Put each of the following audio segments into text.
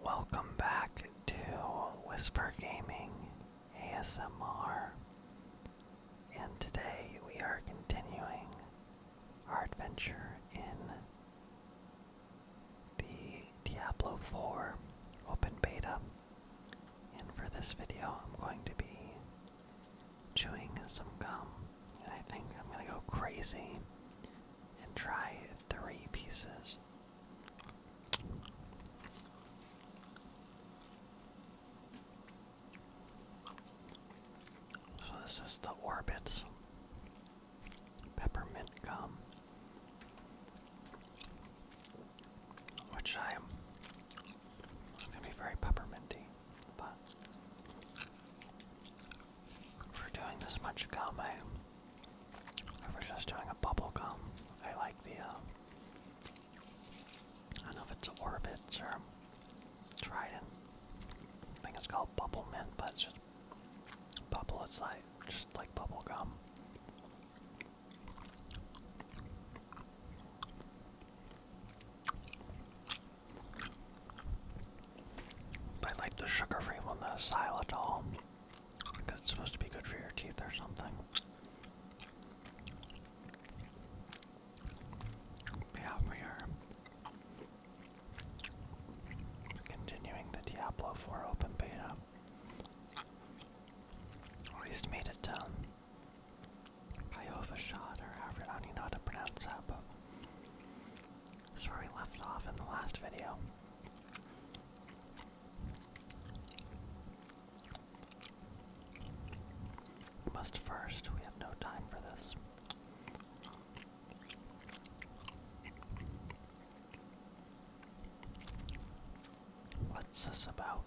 Welcome back to Whisper Gaming ASMR, and today we are continuing our adventure in the Diablo 4 open beta, and for this video I'm going to be chewing some gum, and I think I'm going to go crazy and try 3 pieces. This is the Orbit's peppermint gum, which it's going to be very pepperminty, but for doing this much gum, if we're just doing a bubble gum, I like the, I don't know if it's Orbit's or Trident, I think it's called Bubble Mint, but it's just bubble, it's like just like bubble gum. I like the sugar-free one, the xylitol, because it's supposed to be good for your teeth or something. Yeah, we are continuing the Diablo 4 open beta. At least made it down. Shot, or however, I don't even know how to pronounce that, but that's where we left off in the last video. Must first, we have no time for this. What's this about?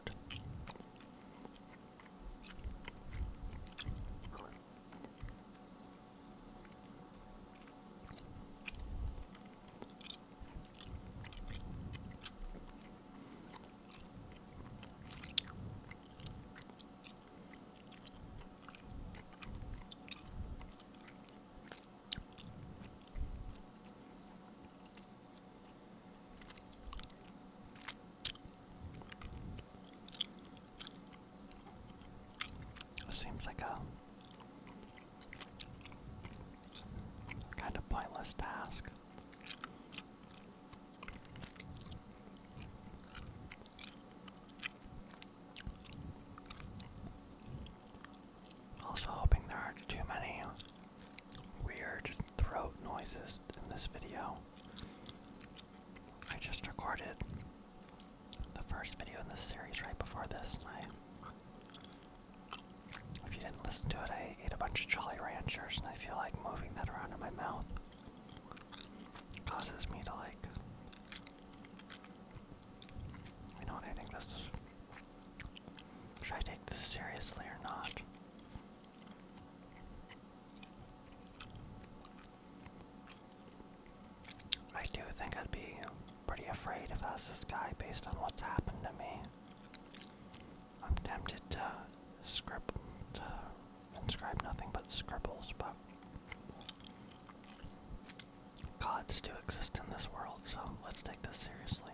Seems like a kind of pointless task. Also hoping there aren't too many weird throat noises in this video. I just recorded the first video in this series right before this, and if you didn't listen to it, I ate a bunch of Jolly Ranchers, and I feel like moving that around in my mouth causes me to, like, you know what, I think this is, should I take this seriously or not? I do think I'd be pretty afraid if I was this guy based on what's happened to me. I'm tempted to inscribe nothing but scribbles, but gods do exist in this world, so let's take this seriously.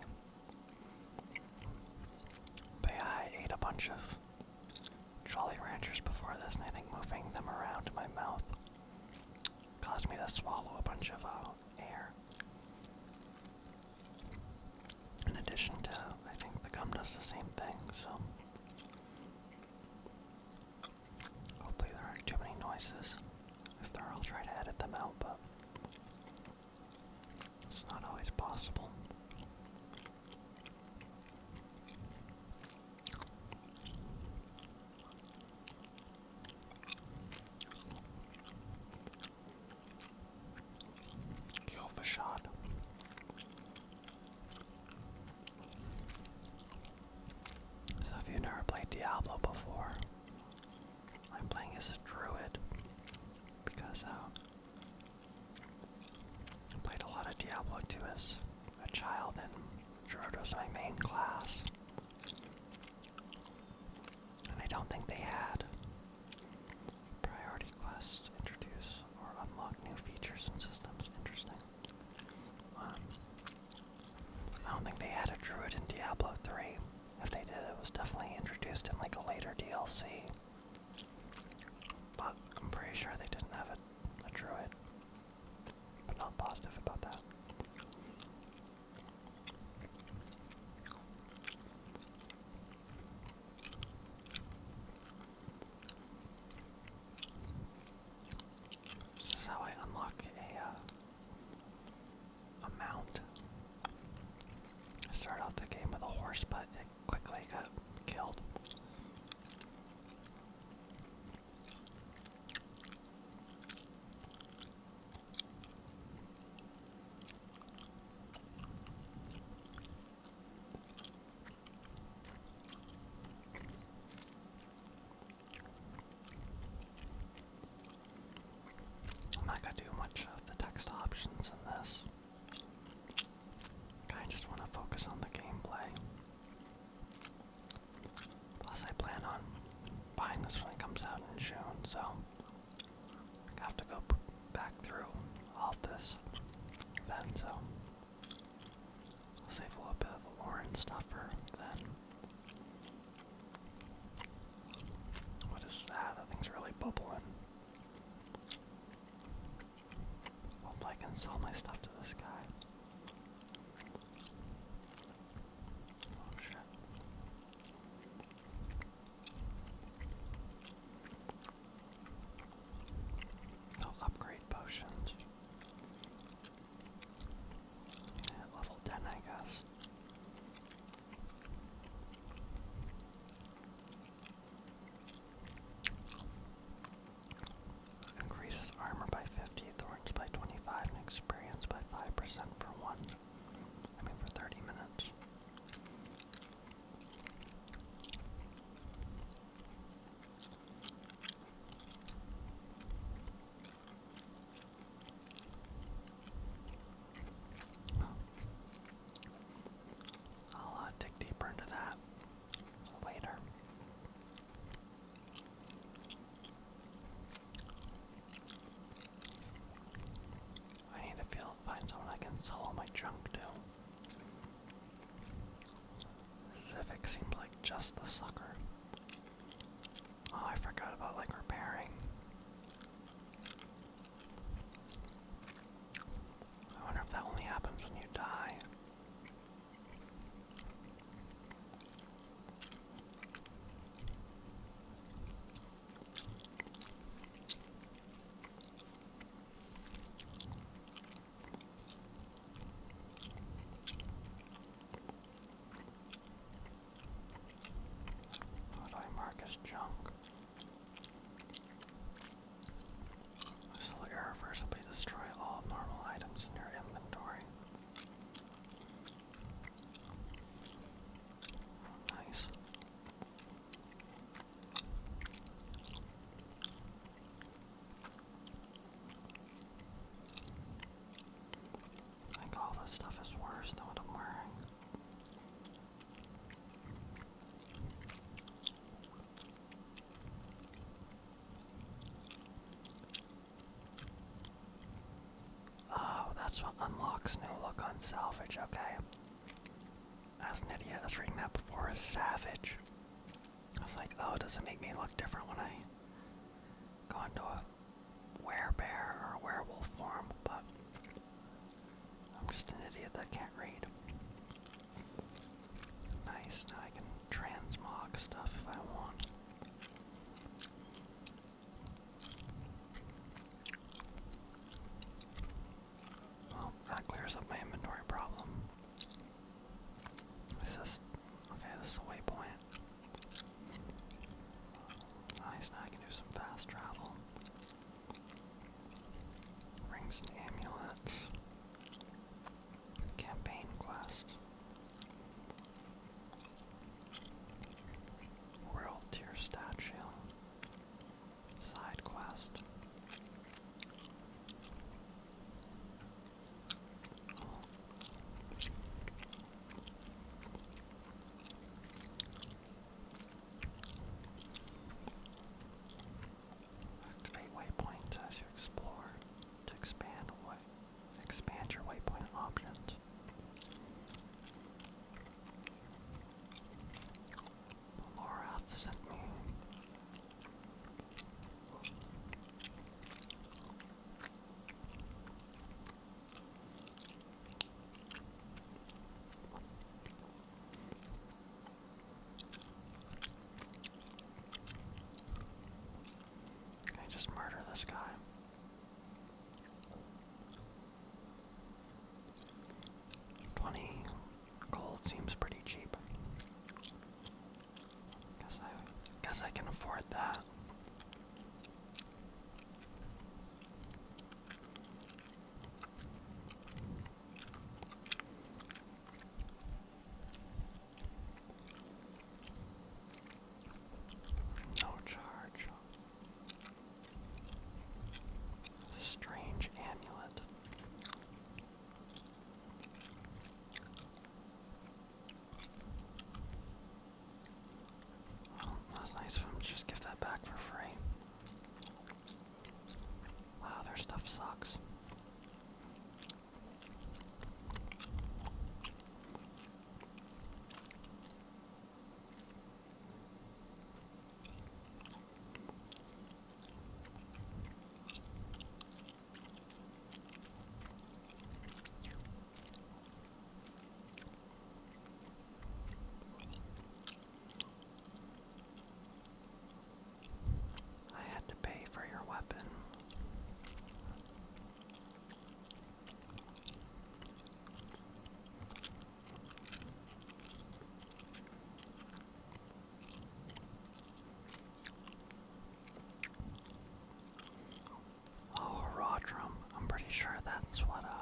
But yeah, I ate a bunch of Jolly Ranchers before this, and I think moving them around in my mouth caused me to swallow a bunch of air. In addition to, I think the gum does the same thing, so hopefully there aren't too many noises. If there are, I'll try to edit them out, but it's not always possible. Kill the shot. So if you've never played Diablo before, I'm playing as a druid because I played a lot of Diablo 2 as a child, and druid was my main class. And I don't think they had priority quests to introduce or unlock new features and systems. Interesting. I don't think they had a druid in Diablo 3. sure they didn't have a druid, but not positive about that. This is how I unlock a mount. I started out the game with a horse, but it quickly got killed. I'm not gonna do much of the text options in this. I just want to focus on the gameplay. Plus, I plan on buying this when it comes out in June, so I have to go back through all of this then, so I'll save a little bit of the lore and stuff for then. What is that? That thing's really bubbling. Hopefully I can sell my stuff to this guy. Oh shit. No upgrade potions. Yeah, level 10 I guess. Increases armor by 50, thorns by 25, and experience by 5% for 30 minutes. I'll dig deeper into that later. I need to find someone I can sell all my junk to. Civic seemed like just the sucker. Oh, I forgot about like repairing. I wonder if that only happens when you die. How do I mark as junk? This will irreversibly destroy all normal items in your inventory. Nice. I think all this stuff is worse than what I'm wearing. Oh, that's what unlocks new look on salvage, okay. As an idiot, I was reading that before as savage. I was like, oh, does it make me look different when I go into a werebear or a werewolf form? But I'm just an idiot that can't read. Nice, now I can transmog stuff if I want. Well, that clears up my inventory problem. Okay, this is a waypoint. Nice, now I can do some fast travel. Rings and amulets. Campaign quest. World tier statue. Side quest. that. No charge. Strange amulet. Oh, that's nice of him to just give that back for free. Wow, their stuff sucks. I had to pay for your weapon. Oh, a raw drum. I'm pretty sure that's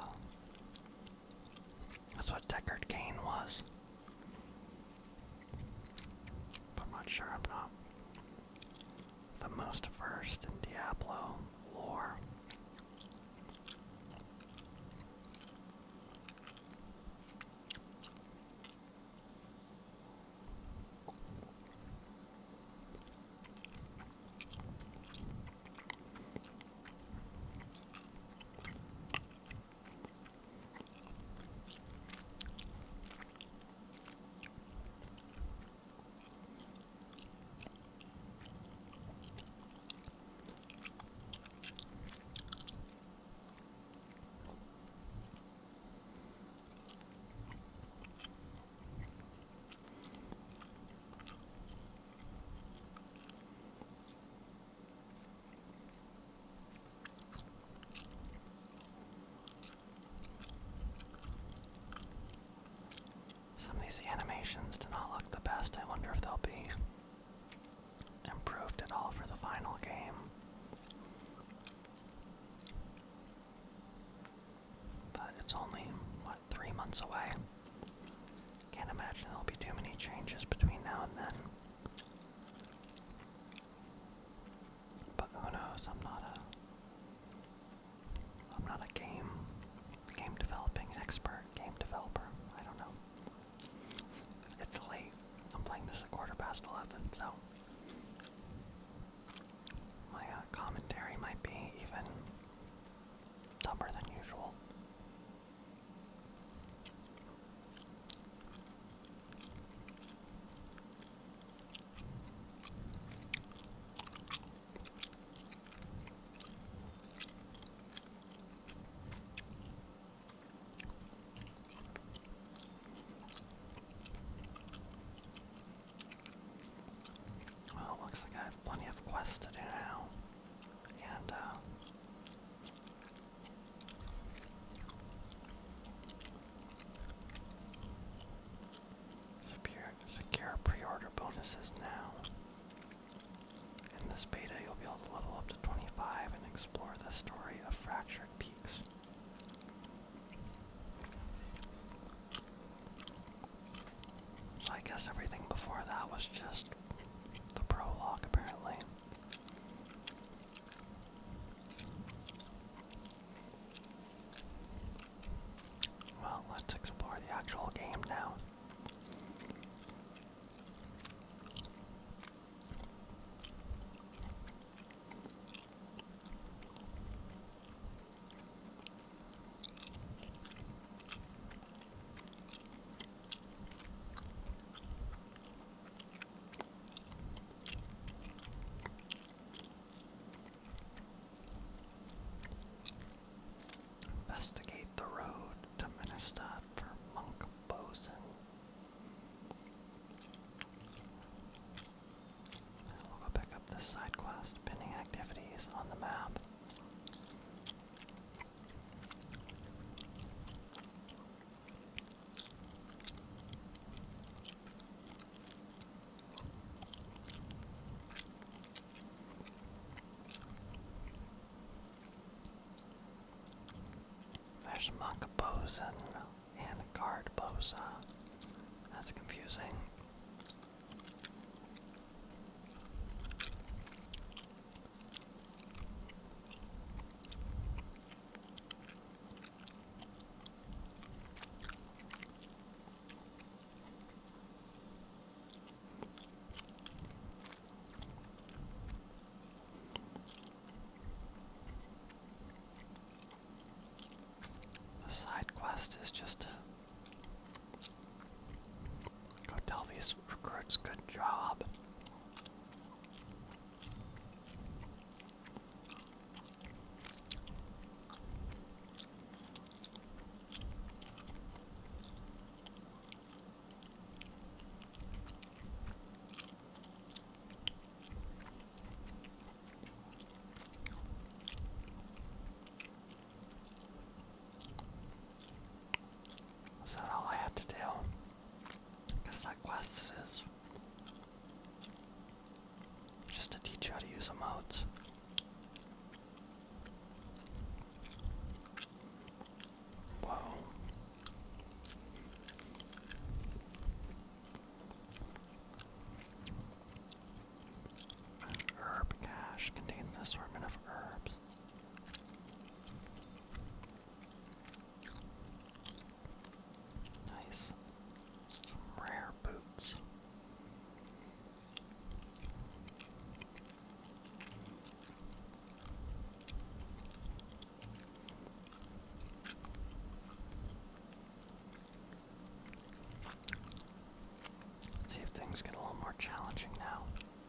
what Deckard Cain was. I'm not sure. I'm not the most versed in Diablo lore. Some of these animations do not look the best. I wonder if they'll be improved at all for the final game. But it's only, what, 3 months away? Can't imagine there'll be too many changes between now and then. But who knows? I'm not a game developing expert, game developer. I don't know. It's late. I'm playing this at 11:15, so my commentary might be even dumber than usual. Well, it looks like I have plenty of quests to do now, and secure pre-order bonuses now. In this beta, you'll be able to level up to 25 and explore the story of Fractured Peaks. So I guess everything before that was just the prologue, apparently. Well, let's explore the actual game now. there's Monk Bosun and Guard Bosa. That's confusing. The side quest is just to go tell these recruits good job. Is that all I have to do? Guess that quest is just to teach you how to use emotes. Whoa. An herb cache contains an assortment of herbs. Nice. Some rare boots. Let's see if things get a little more challenging now.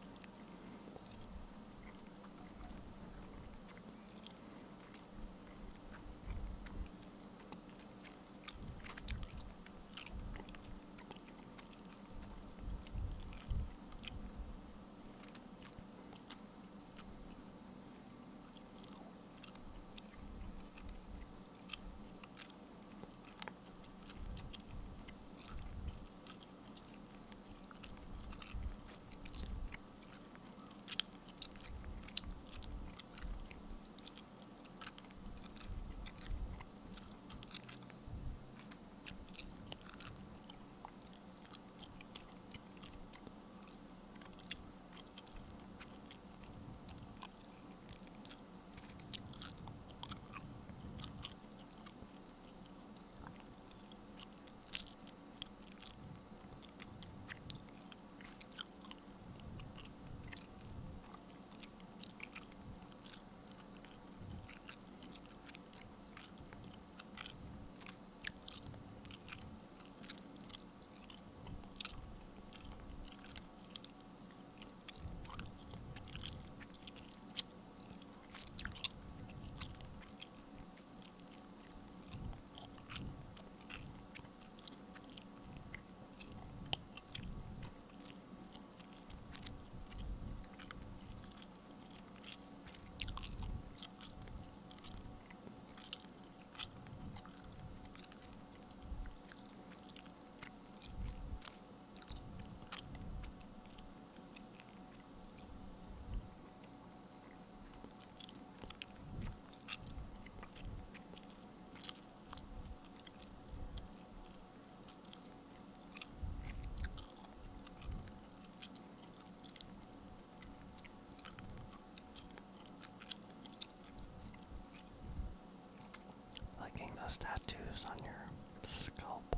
Getting those tattoos on your scalp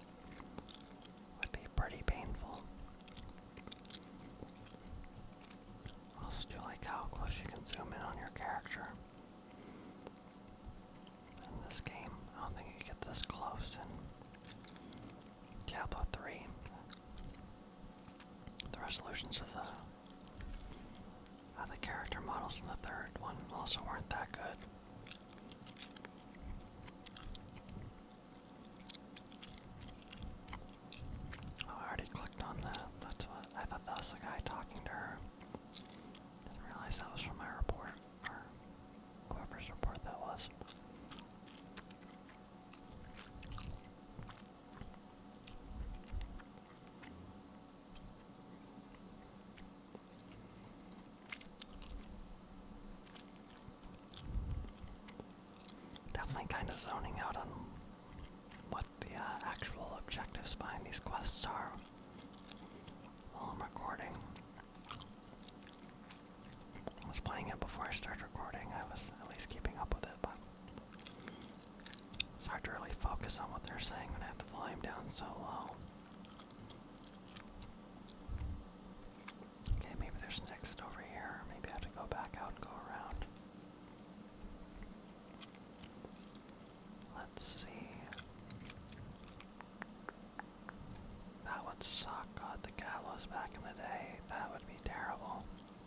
would be pretty painful. I also do like how close you can zoom in on your character. In this game, I don't think you get this close in Diablo 3. The resolutions of the character models in the third one also weren't that good. I thought that was the guy talking to her. Didn't realize that was from my report, or whoever's report that was. Definitely kind of zoning out on who's behind these quests are while I'm recording. I was playing it before I started recording. I was at least keeping up with it, but it's hard to really focus on what they're saying when I have the volume down so low. Okay, maybe there's an exit over here. Maybe I have to go back out and go around. Let's see. That would suck. God, the gallows back in the day. That would be terrible.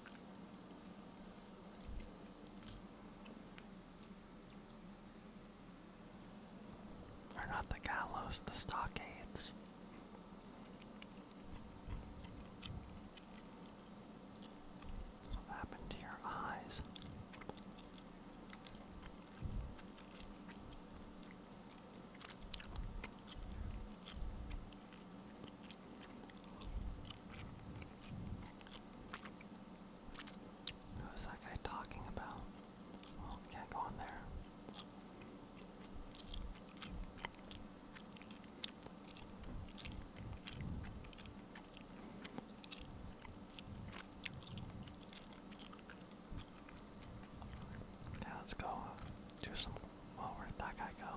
Or not the gallows, the stockades. What happened to your eyes? Who's that guy talking about? Oh, can't go in there. Okay, let's go do some. Oh, where'd that guy go?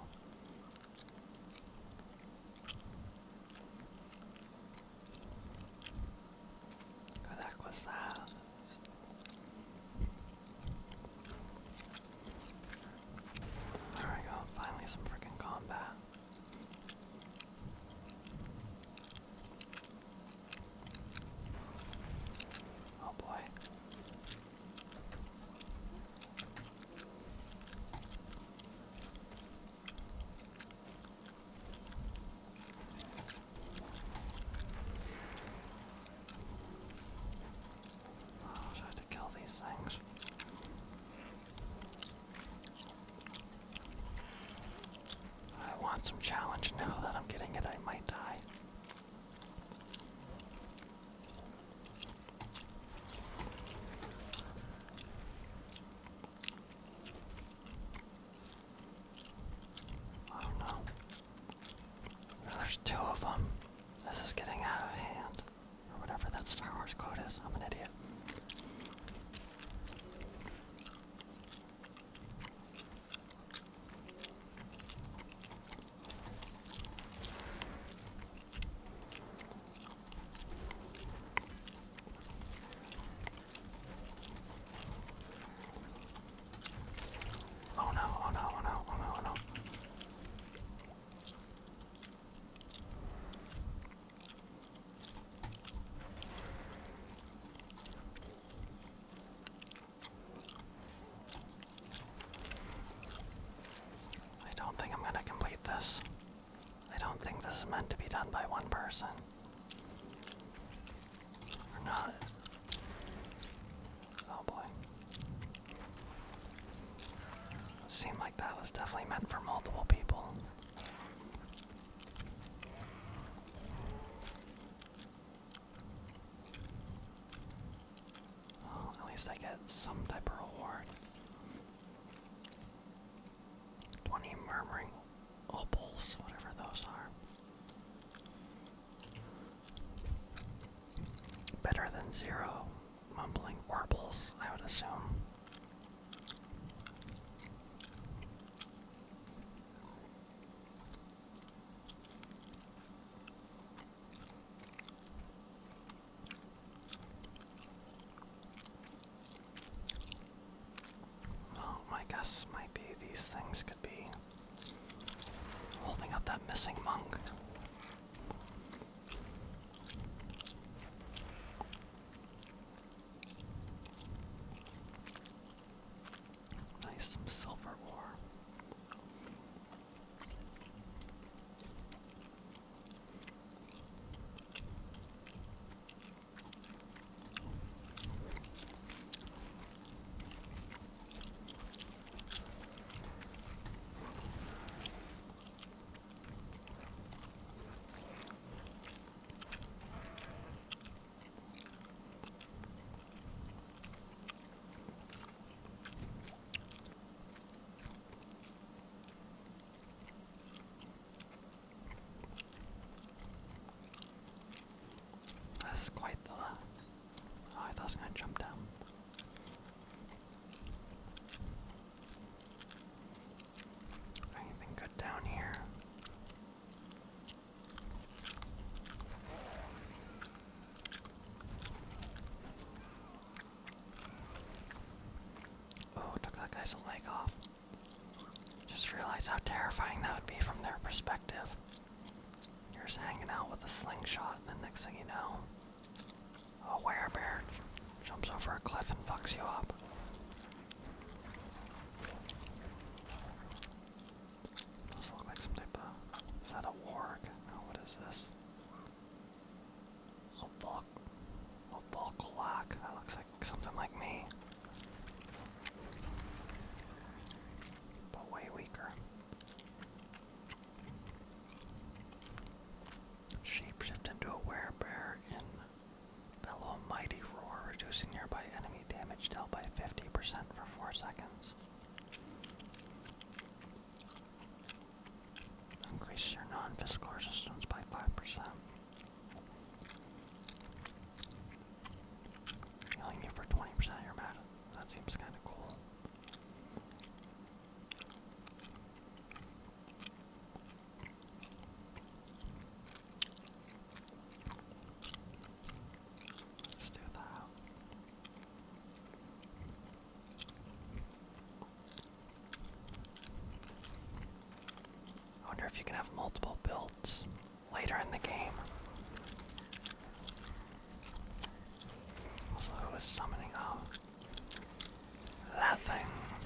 Who the heck was that? There we go, finally some freaking combat. Oh boy. Oh, should I have to kill these things? I want some challenge now that I'm getting it. I might die. Oh no. There's two of them. This is getting out of hand. Or whatever that Star Wars quote is. I'm an idiot. Oh no, oh no, oh no, oh no, oh no. I don't think I'm gonna complete this. I don't think this is meant to be done by one person. Or not. Oh boy. It seemed like that was definitely meant for multiple people. Well, at least I get some type of reward. 20 murmuring opals, whatever those are. Better than 0 mumbling warbles, I would assume. Well, my guess might be these things could be holding up that missing monk. I was gonna jump down. Anything good down here? Oh, took that guy's leg off. Just realized how terrifying that would be from their perspective. You're just hanging out with a slingshot, and the next thing you know, a werebear jumps over a cliff and fucks you up. Those look like some type of... Is that a warg? No, what is this? A volkolak. That looks like something like me. But way weaker. Shapeshift into a werebear in bellow a mighty roar, reducing nearby enemy damage dealt by 50% for 4 seconds. Increase your non-physical resistance by 5%. Healing you for 20% of your mana. That seems kind of cool. Let's do that. I wonder if you can have multiple builds later in the game. Also, who is summoning? Oh, that thing.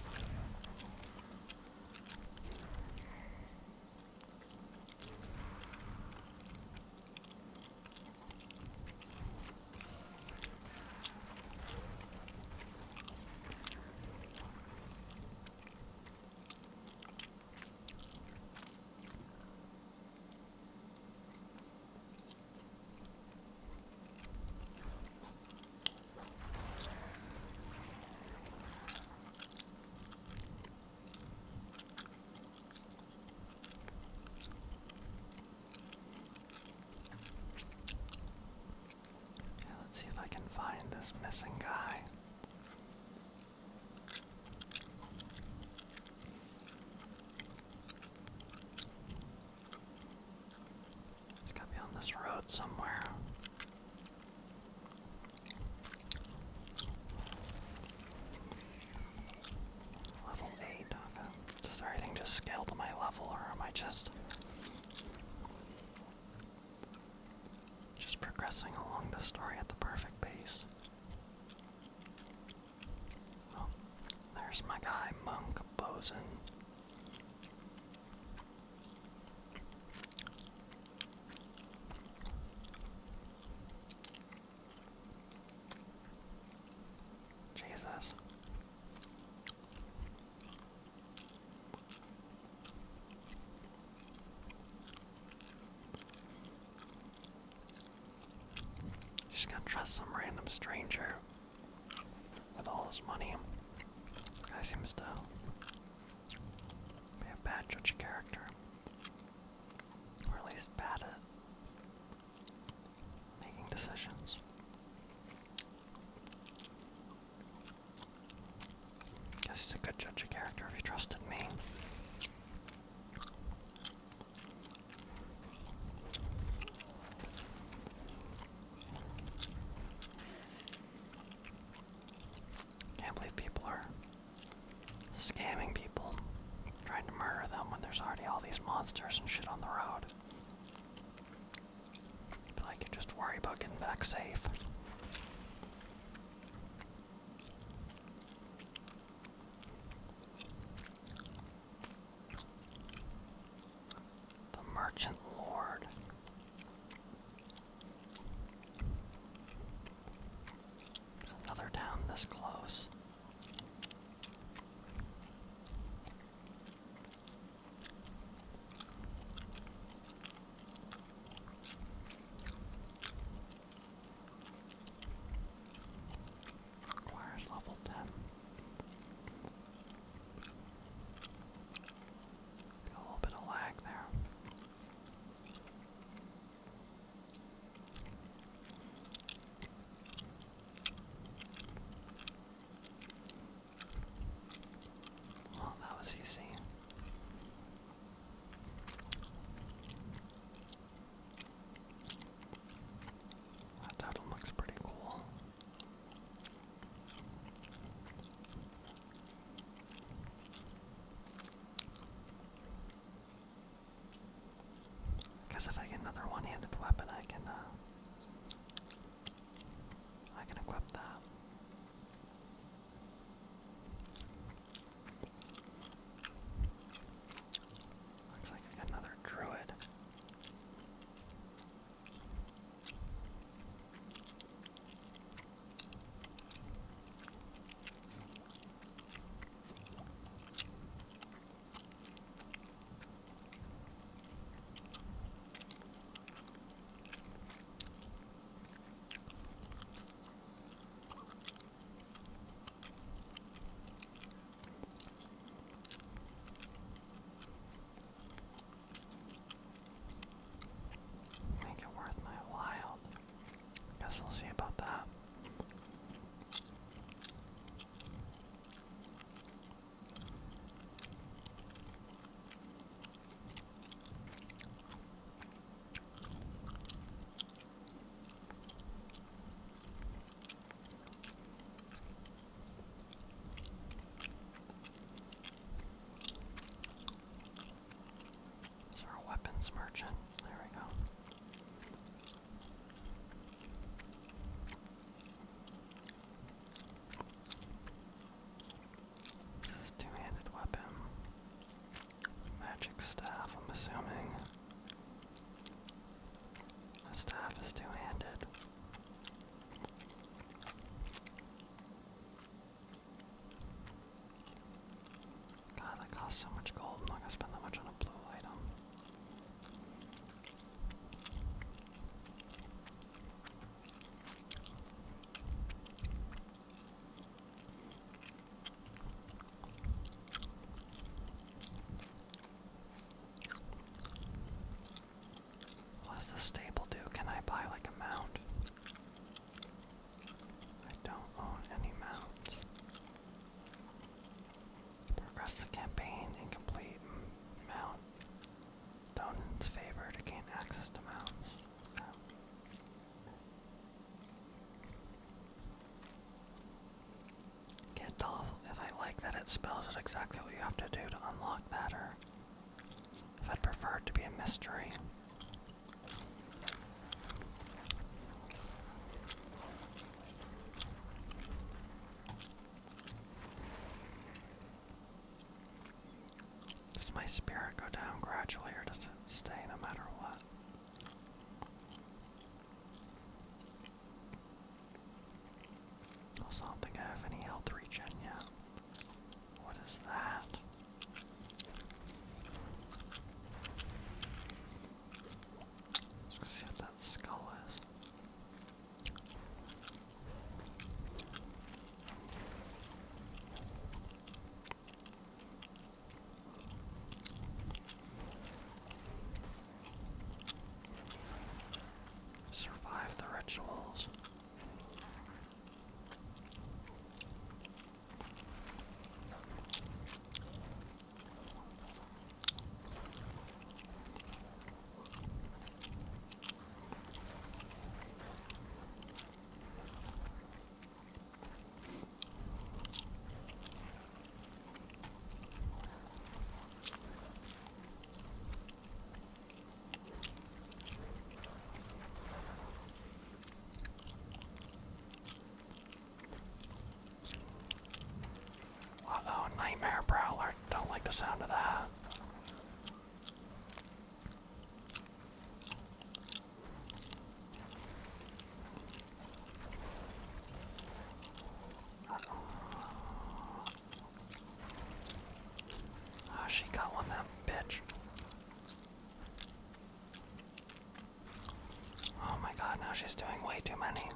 See if I can find this missing guy. He's gotta be on this road somewhere. Level 8, okay. Does everything just scale to my level, or am I just progressing along the story at the perfect pace? Oh, there's my guy, Monk Bosun. Jesus. Just gonna trust some random stranger with all his money. This guy seems to be a bad judge of character. Or at least bad at making decisions. Guess he's a good judge of character if he trusted me. Can't believe people are scamming people, trying to murder them when there's already all these monsters and shit on the road. But I could just worry about getting back safe. The Merchant Lord. There's another town this close. guess we'll see about that. Weapons merchant. There we go. This is two-handed weapon. Magic staff, I'm assuming. The staff is two-handed. God, that costs so much gold. I'm not gonna spend that much on a blue item. What does the stable do? Can I buy like a mount? I don't own any mounts. Progress the campaign, incomplete. Mount. Donan's favor to gain access to mounts. Okay. Can't tell if I like that it spells out exactly what you have to do to unlock that, or if I'd prefer it to be a mystery. Does my spirit go down gradually, or does it stay no matter what? Also, I don't think I have any health regen yet. What is that? Let's see what that skull is. Survive the rituals. Uh-oh, Nightmare Prowler. Don't like the sound of that. Oh, she got one, that bitch. Oh my god, now she's doing way too many.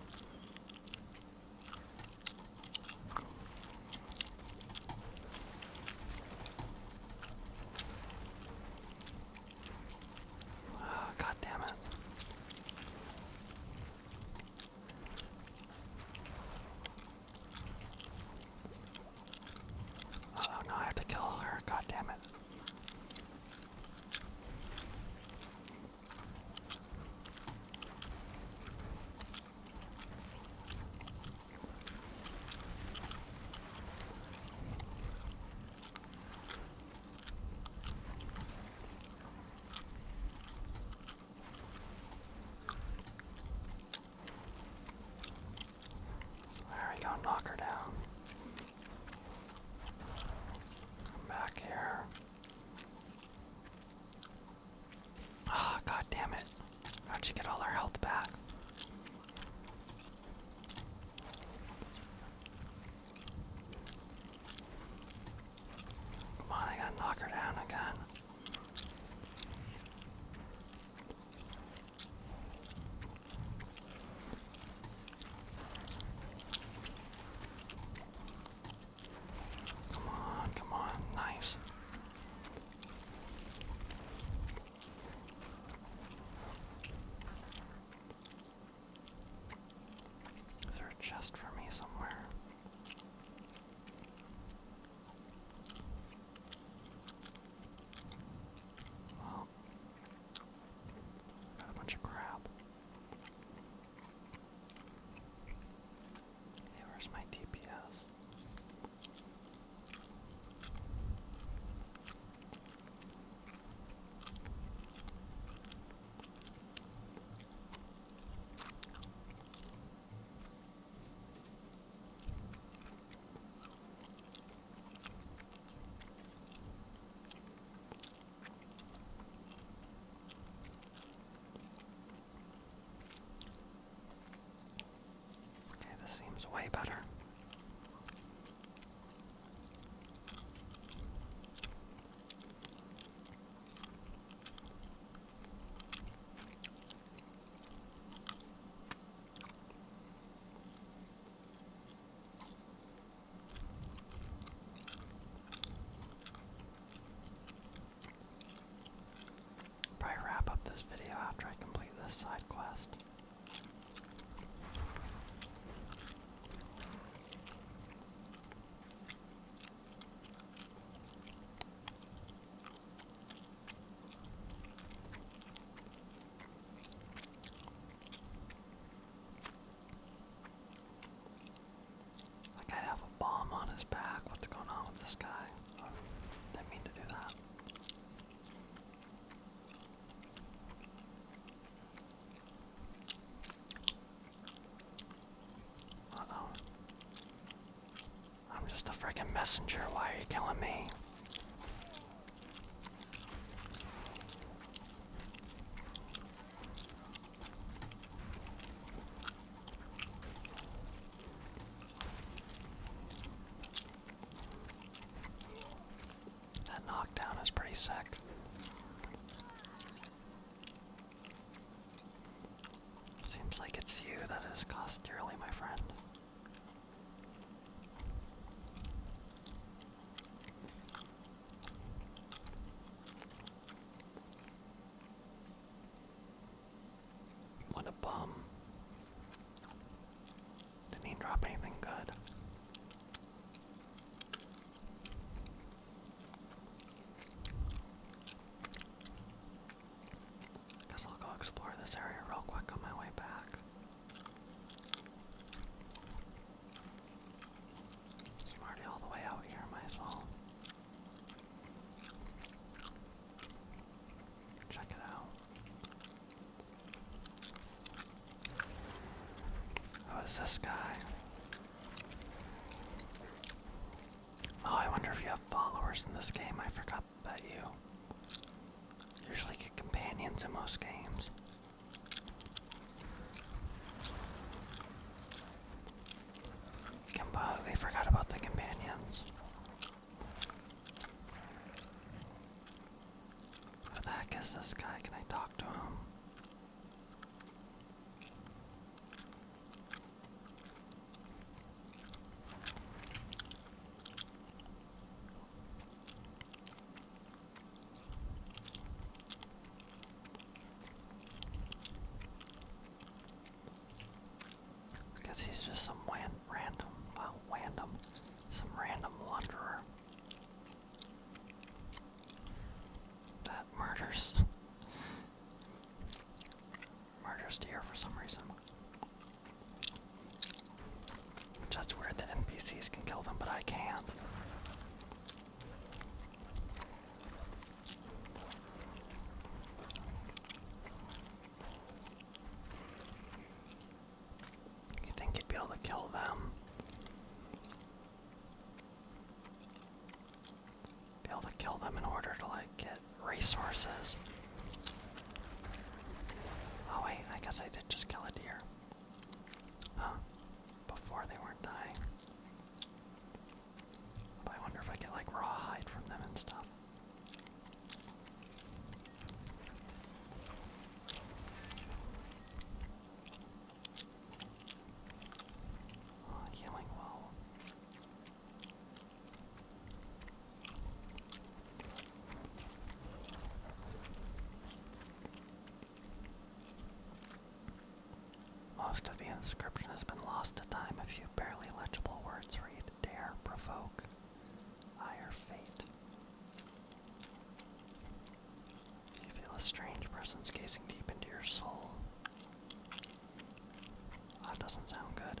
Oh, god damn it. Oh no, I have to kill her. God damn it. chest for me somewhere. Well, got a bunch of crap. Hey, where's my DPS? Seems way better. Probably wrap up this video after I complete this side quest. I have a bomb on his back. What's going on with this guy? Oh, didn't mean to do that. Uh-oh. I'm just a freaking messenger. Why are you killing me? Knockdown is pretty sick. Seems like it's you that has cost dearly, my friend. What a bum. Didn't even drop anything good. Explore this area real quick on my way back. I'm already all the way out here, might as well check it out. Who is this guy? Oh, I wonder if you have followers in this game. I forgot that you usually get companions in most games. Completely forgot about the companions. Who the heck is this guy? Can I talk to him? Guess he's just some random wanderer that murders deer for some reason. Which that's weird that NPCs can kill them, but I can't. You think you'd be able to kill them? Be able to kill them in order to, like, get resources. Oh wait, I guess I did just kill a deer. Huh. Before they weren't dying. But I wonder if I get, like, raw hide from them and stuff. Oh, healing well. Most of the inscription has been lost to time. A few barely legible words read, dare, provoke, ire, fate. You feel a strange presence gazing deep into your soul. That doesn't sound good.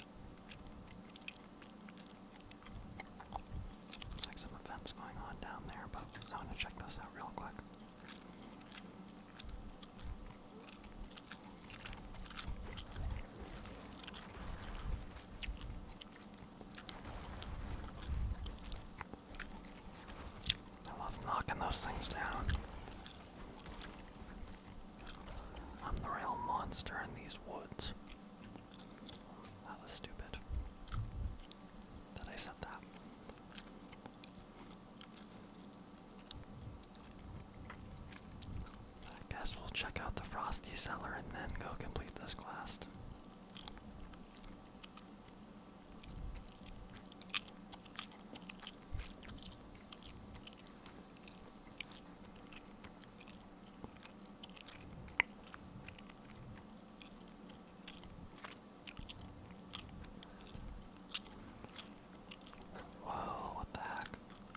Looks like some events going on down there, but I want to check this out real quick. I love knocking those things down. I'm the real monster in these woods. That was stupid. That I said that. I guess we'll check out the Frosty Cellar and then go complete this quest. Whoa, what the heck?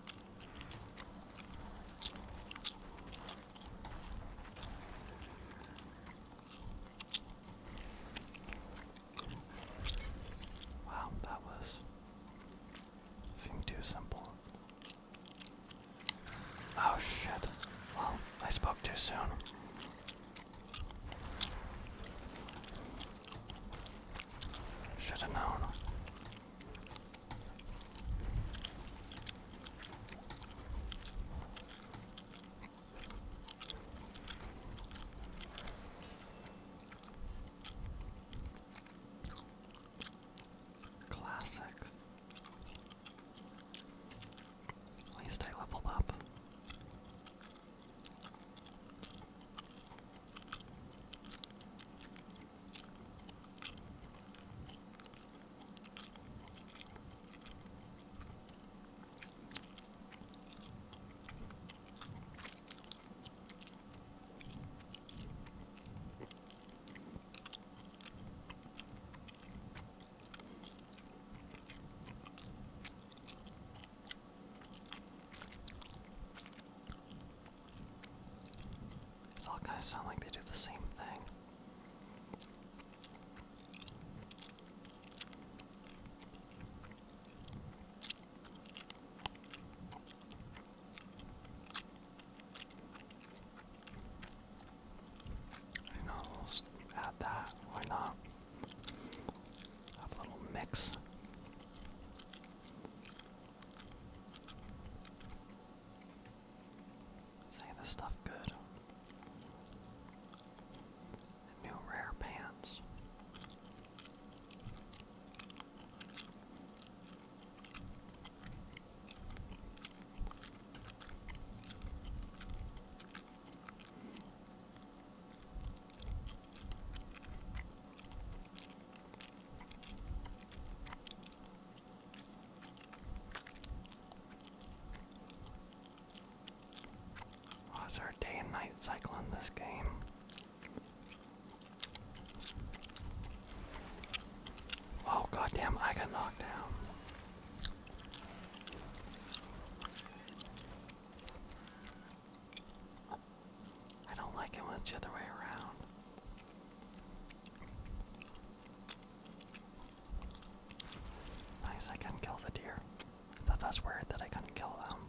Wow, that seemed too simple. Oh shit. Well, I spoke too soon. Should have known. Classic. At least I leveled up. These all guys sound like they do the same thing. You know, we'll just add that. Why not? Have a little mix. Say this stuff good. New rare pants. Oh, is there a day and night cycle in this game? Oh goddamn, I got knocked down. I don't like it when it's the other way around. Nice, I can kill the deer. I thought that's weird that I couldn't kill them.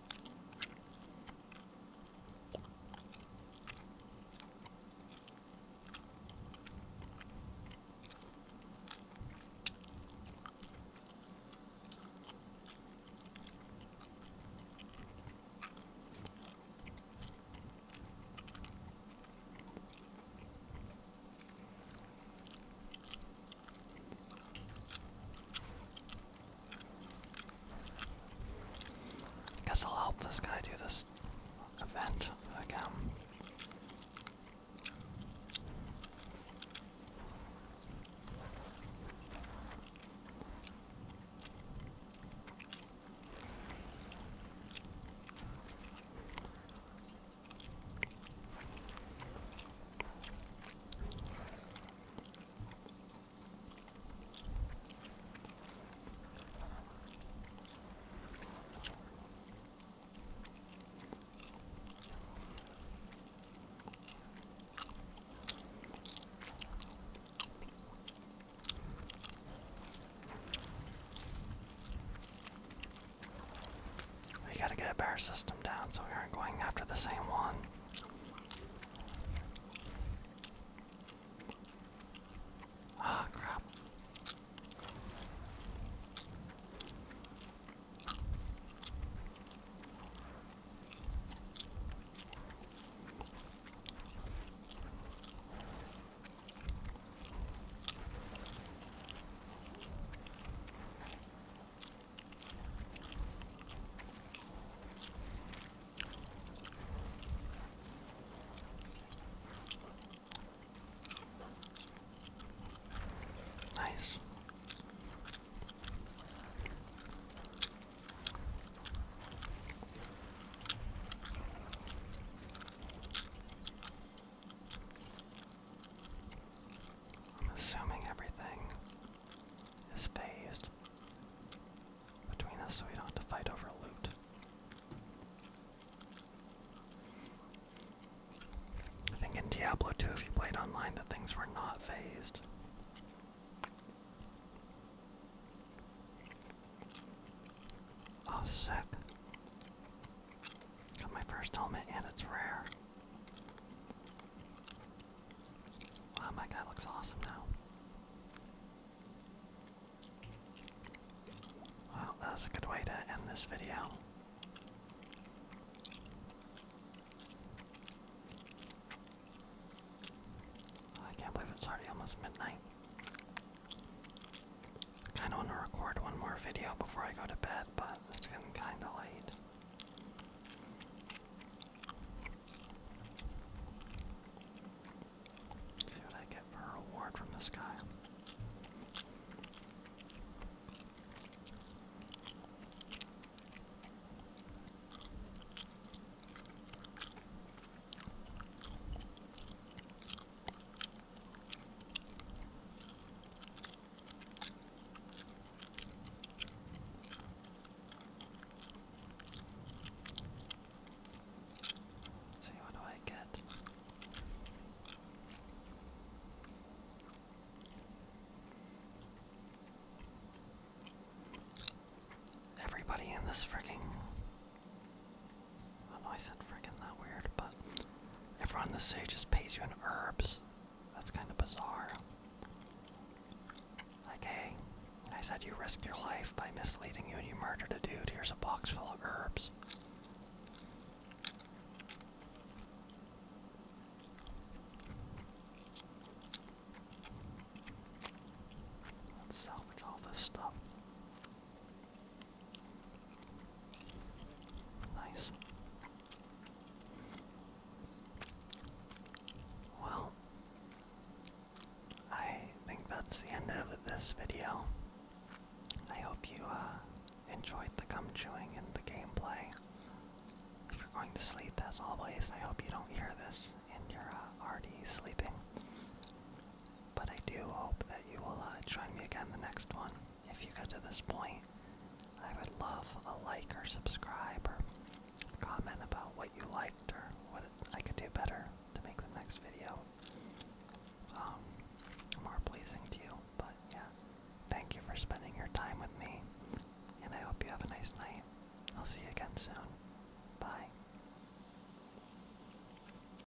Guess I'll help this guy do this event again. a better system down so we aren't going after the same one. Ah, crap. Nice. I'm assuming everything is phased between us so we don't have to fight over loot. I think in Diablo 2, if you played online, the things were not phased. Oh, sick. Got my first helmet and it's rare. Wow, my guy looks awesome now. Well, that's a good way to end this video. I can't believe it's already almost midnight. I kinda wanna record one more video before I go to bed, but it's getting kinda late. See what I get for a reward from this guy. Let's see, what do I get? Everybody in this freaking... Oh no, I said freaking that weird, but everyone in this city just pays you in herbs. That's kind of bizarre. Like, hey, I said you risk your life by misleading you and you murdered a dude. Here's a box full of herbs. Let's salvage all this stuff. Nice. Well, I think that's the end of this video. I hope you enjoyed the gum chewing and the gameplay. If you're going to sleep, as always, I hope you don't hear this and you're already sleeping. But I do hope that you will join me again the next one. If you get to this point, I would love a like or subscribe or comment about what you liked or what I could do better to make the next video more pleasing to you. But yeah, thank you for spending your time with me, and I hope you have a nice night. I'll see you again soon.